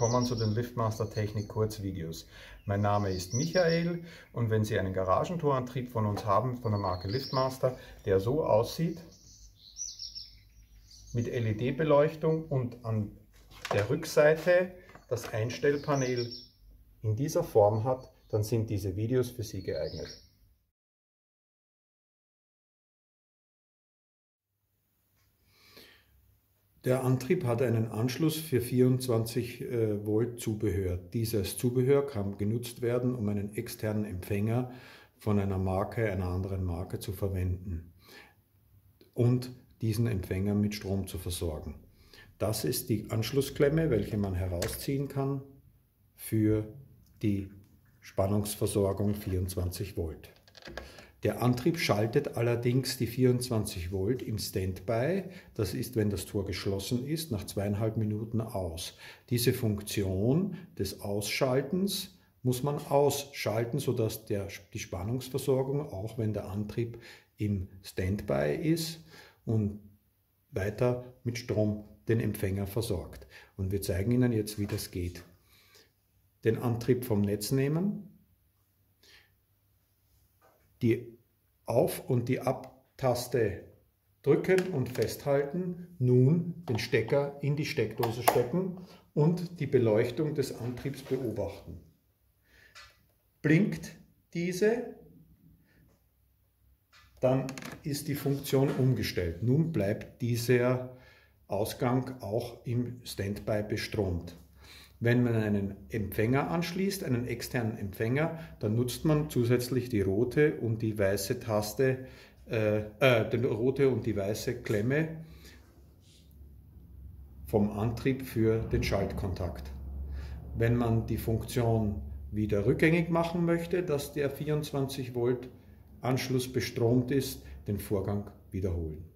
willkommen zu den Liftmaster Technik Kurzvideos. Mein Name ist Michael und wenn Sie einen Garagentorantrieb von uns haben, von der Marke Liftmaster, der so aussieht, mit LED-Beleuchtung und an der Rückseite das Einstellpanel in dieser Form hat, dann sind diese Videos für Sie geeignet. Der Antrieb hat einen Anschluss für 24 Volt Zubehör. Dieses Zubehör kann genutzt werden, um einen externen Empfänger von einer anderen Marke zu verwenden und diesen Empfänger mit Strom zu versorgen. Das ist die Anschlussklemme, welche man herausziehen kann für die Spannungsversorgung 24 Volt. Der Antrieb schaltet allerdings die 24 Volt im Standby, das ist, wenn das Tor geschlossen ist, nach 2,5 Minuten aus. Diese Funktion des Ausschaltens muss man ausschalten, sodass die Spannungsversorgung, auch wenn der Antrieb im Standby ist, und weiter mit Strom den Empfänger versorgt. Und wir zeigen Ihnen jetzt, wie das geht. Den Antrieb vom Netz nehmen, die Auf- und die Ab-Taste drücken und festhalten, nun den Stecker in die Steckdose stecken und die Beleuchtung des Antriebs beobachten. Blinkt diese, dann ist die Funktion umgestellt. Nun bleibt dieser Ausgang auch im Standby bestromt. Wenn man einen Empfänger anschließt, einen externen Empfänger, dann nutzt man zusätzlich die rote und die weiße Taste, die rote und die weiße Klemme vom Antrieb für den Schaltkontakt. Wenn man die Funktion wieder rückgängig machen möchte, dass der 24 Volt Anschluss bestromt ist, den Vorgang wiederholen.